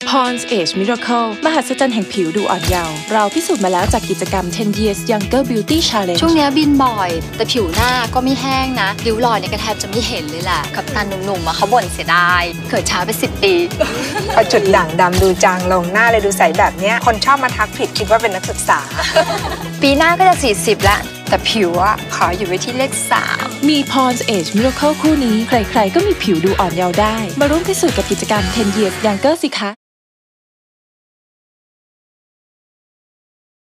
Pond's Age Miracle มหัศจรรย์แห่งผิวดูอ่อนเยาว์เราพิสูจน์มาแล้วจากกิจกรรม 10 Years Younger Beauty Challenge ช่วงนี้บินบ่อยแต่ผิวหน้าก็ไม่แห้งนะริ้วรอยเนี่ยก็แทบจะไม่เห็นเลยแหละกับตาหนุ่มๆเขาบ่นเสียดายเกิดช้าไป10 ปีพอจุดด่างดำดูจางลงหน้าเลยดูใสแบบนี้คนชอบมาทักผิดคิดว่าเป็นนักศึกษาปีหน้าก็จะ40แล้วแต่ผิวอะขออยู่ไว้ที่เลข3 มี Pond's Age Miracle คู่นี้ใครๆก็มีผิวดูอ่อนเยาว์ได้มาร่วมพิสูจน์กับกิจกรรม 10 Years Younger สิคะ